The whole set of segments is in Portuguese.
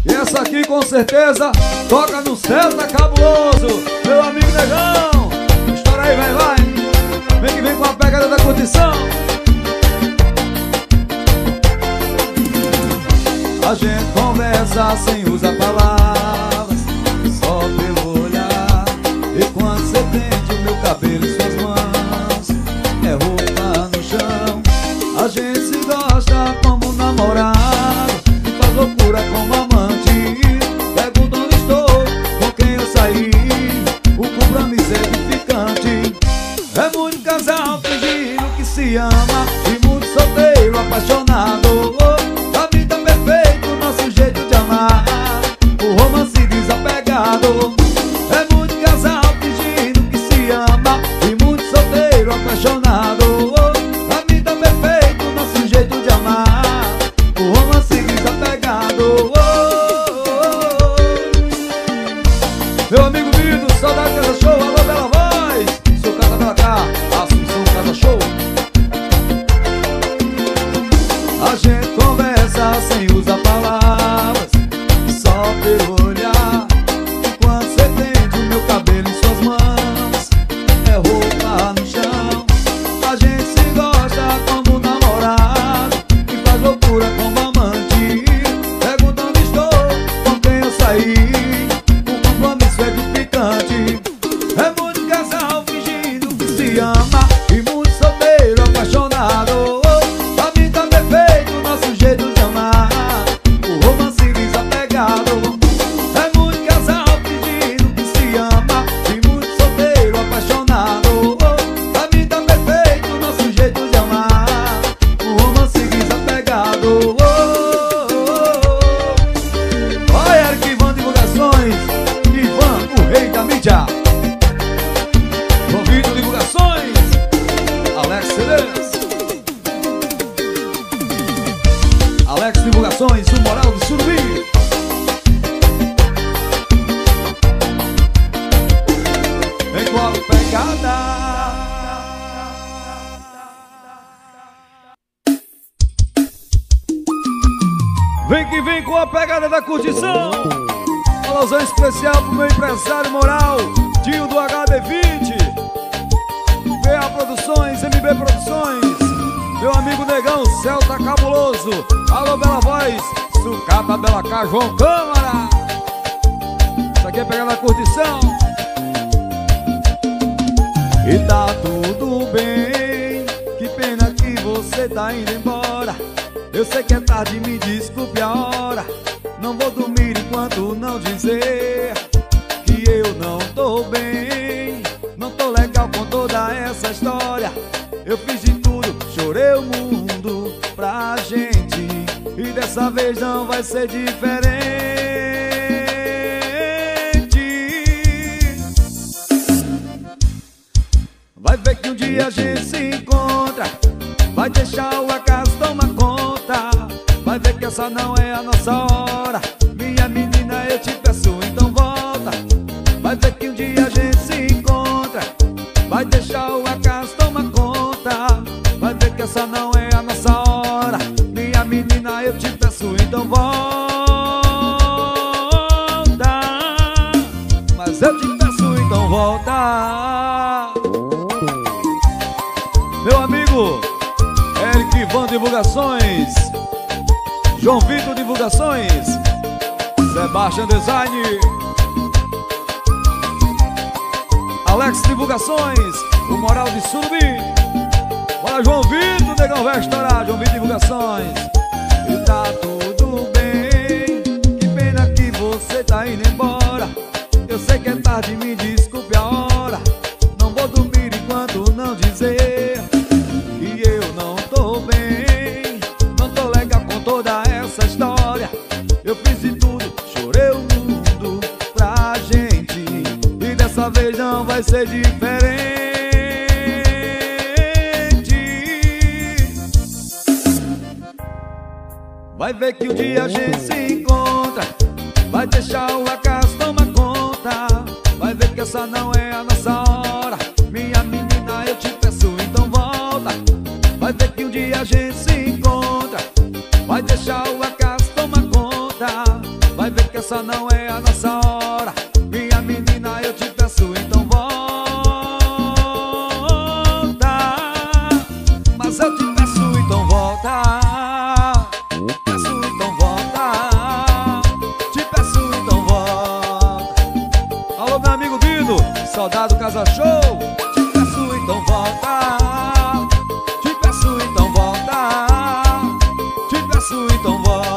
E essa aqui com certeza toca no Celta Cabuloso, meu amigo Negão. Estoura aí, vai. Vem que vem com a pegada da curtição. A gente conversa sem usar palavras, só pelo olhar. E quando você prende o meu cabelo em suas mãos, é roupa no chão. A gente se gosta como namorado e faz loucura como amante. Pergunta onde estou, com quem eu saí. O compromisso é edificante. É muito casal fingindo que se ama e muito solteiro apaixonado. A vida perfeita, o nosso jeito de amar, o romance desapegado. É muito casal fingindo que se ama e muito solteiro apaixonado. A vida perfeita, o nosso jeito de amar, o romance desapegado. Meu amigo Vido, saudade Casa Show, alô Bela Voz, sou Casa Bela Cá, Assunção Casa Show. A gente conversa sem usar palavras, só pelo olhar. E quando você prende o meu cabelo em suas mãos, é roupa no chão. A gente se gosta como namorado e faz loucura como amante. Pergunta onde estou, com quem eu saí. O compromisso é edificante. É muito casal fingindo que se ama e muito solteiro apaixonado. A vida perfeita, o nosso jeito de amar, o romance desapegado. É muito casal fingindo que se ama e muito solteiro apaixonado. A vida perfeita, o nosso jeito de amar, o romance desapegado. Olha, Eric Ivan Divulgações, Ivan, o rei da mídia. João Vitor Divulgações, Alex CDs. Alex Divulgações, o Moral do Surubim. Vem com a pegada. Vem que vem com a pegada da curtição. Alusão especial pro meu empresário moral, Tio do HD20, VA Produções, MB Produções. Meu amigo Negão, Celta Cabuloso, alô Bela Voz, Sucata Bela Cá, João Câmara. Isso aqui é pegar na curtição. E tá tudo bem, que pena que você tá indo embora. Eu sei que é tarde, me desculpe a hora. Não vou dormir enquanto não dizer que eu não tô bem. Não tô legal com toda essa história. Eu fiz de tudo, chorei o mundo pra gente, e dessa vez não vai ser diferente. Vai ver que um dia a gente se encontra, vai deixar o acaso tomar conta. Vai ver que essa não é a nossa hora. Minha menina, eu te peço, então volta. Vai ver que um dia a gente se encontra, vai deixar o acaso tomar conta. Vai ver que essa não é a nossa hora. Minha menina, eu te peço, então volta. Mas eu te peço, então volta. Meu amigo Eric Ivan Divulgações, João Vitor Divulgações, Sebastian Design, Alex Divulgações, o Moral de Surubim. Bora João Vitor, o negão vai estourar, João Vitor Divulgações. E tá tudo bem, que pena que você tá indo embora. Eu sei que é tarde, me desculpe a hora. Não vou dormir enquanto não dizer que eu não tô bem. Não tô legal com toda essa história. Eu fiz de tudo, chorei o mundo pra gente, e dessa vez não vai ser diferente. Vai ver que um dia a gente se encontra, vai deixar o acaso tomar conta. Vai ver que essa não é a nossa hora. Minha menina, eu te peço, então volta. Vai ver que um dia a gente se encontra, vai deixar o acaso tomar conta. Vai ver essa não é a nossa hora. Minha menina, eu te peço, então volta. Mas eu te peço, então volta. Peço, então volta. Te peço, então volta. Alô, meu amigo Bido, Soldado Casa Show. Te peço, então volta. Te peço, então volta. Te peço, então volta.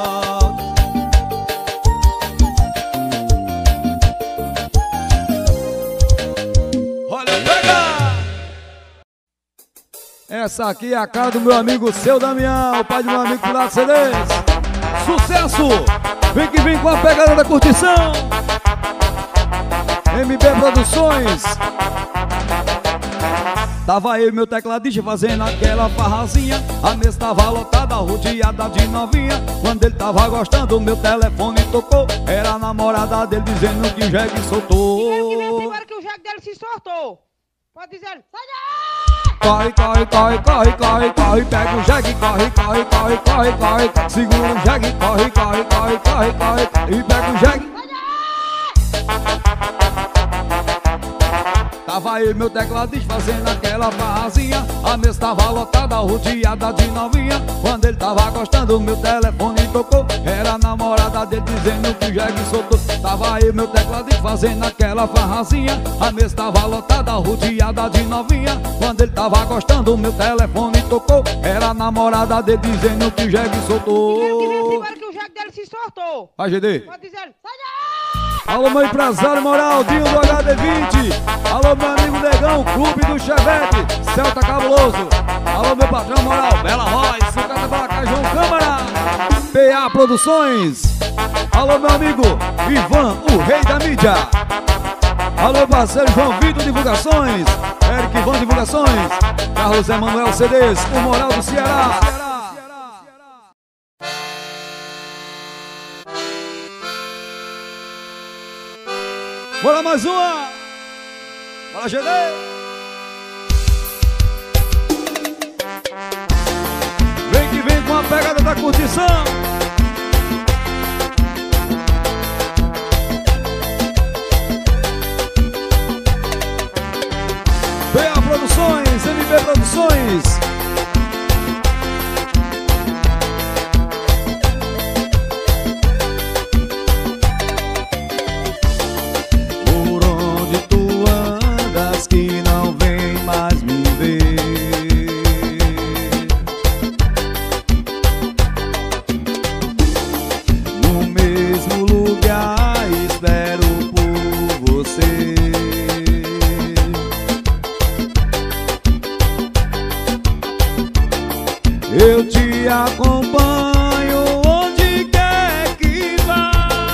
Essa aqui é a cara do meu amigo Seu Damião, o pai do meu amigo Pilar CDs. Sucesso! Vem que vem com a pegada da curtição. MB Produções. Tava eu e meu tecladista fazendo aquela farrazinha. A mesa tava lotada, rodeada de novinha. Quando ele tava gostando, meu telefone tocou. Era a namorada dele dizendo que o jegue soltou. Diga que vem agora que o jegue dele se soltou. Pode dizer, sai daí! Corre, corre, corre, corre, corre, corre, pega o jegue, corre, corre, corre, corre, corre, segura o jegue, corre, corre, corre, corre, corre, e pega o jegue. Tava eu e meu tecladista fazendo aquela farrazinha. A mesa tava lotada, rodeada de novinha. Quando ele tava gostando, meu telefone tocou. Era a namorada dele dizendo que o jegue soltou. Tava eu e meu tecladista fazendo aquela farrazinha. A mesa tava lotada, rodeada de novinha. Quando ele tava gostando, meu telefone tocou. Era a namorada dele dizendo que o jegue soltou. Diga que vem agora que o jegue dele se soltou. Vai, GD. Pode dizer, sai daí! Alô, meu empresário moral, Dinho do HD20. Alô, meu amigo Negão, Clube do Chevette, Celta Cabuloso. Alô, meu patrão moral, Bela Voz, Sucata Balaca, João Câmara, PA Produções. Alô, meu amigo Ivan, o rei da mídia. Alô, parceiro João Vitor Divulgações, Eric Ivan Divulgações, Carlos Emanuel CDs, o moral do Ceará. Bora mais uma! Bora, GD! Vem que vem com a pegada da curtição. PA Produções, MB Produções. Eu te acompanho onde quer que vá.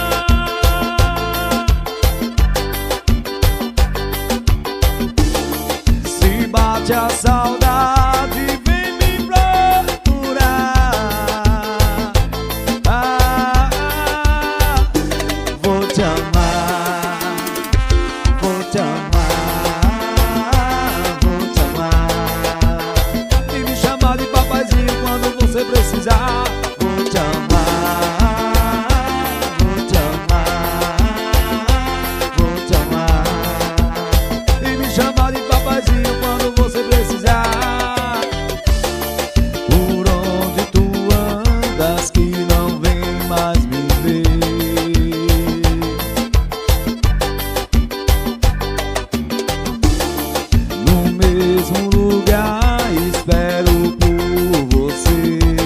Se bate a saudade, vem me procurar. Vou te amar, vou te amar, vou te amar. E me chamar de papaizinho quando você precisar. Vou te amar, vou te amar, vou te amar. E me chamar de papaizinho quando você precisar. Por onde tu andas que não vem mais me ver. No mesmo lugar espero por você.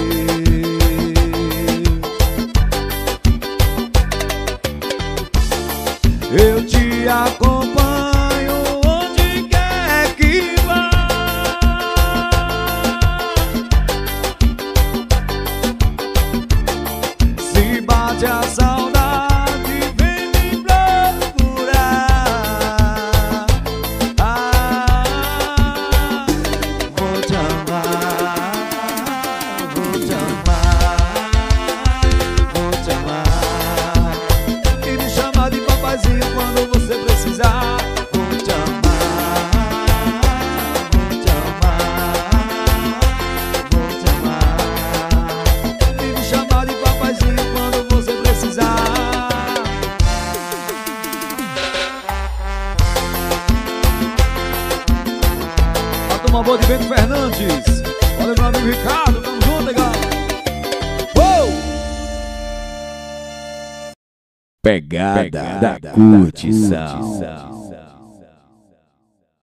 Eu te acompanho onde quer que vá. Se bate a saudade, vem me procurar. Vou te amar, vou te amar, vou te amar. E me chamar de papaizinho quando você precisar. Uma boa de Bento Fernandes. Valeu, meu amigo Ricardo, tamo junto, legal. Pegada da curtição.